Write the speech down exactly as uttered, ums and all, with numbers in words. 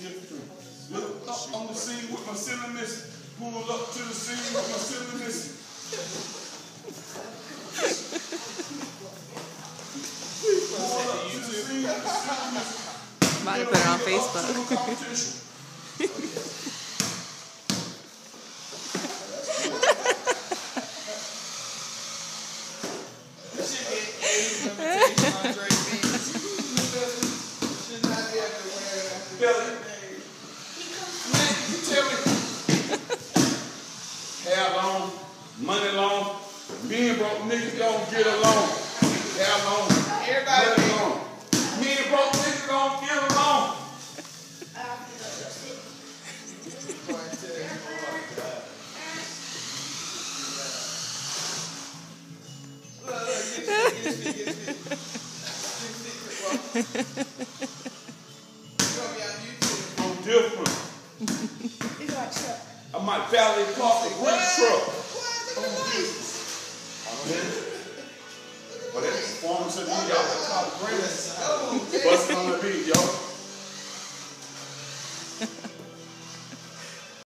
Look up on the scene with my ceiling missing. Pull up to the scene with my ceiling missing. Pull up to the scene with my ceiling missing. About to put it on Facebook. Hair long, money long, being broke niggas gon' get along. Hair long, everybody money long. Me and broke niggas gon' get along. I'm different. I might valet park a great truck. But that's performance of the y'all got top grades.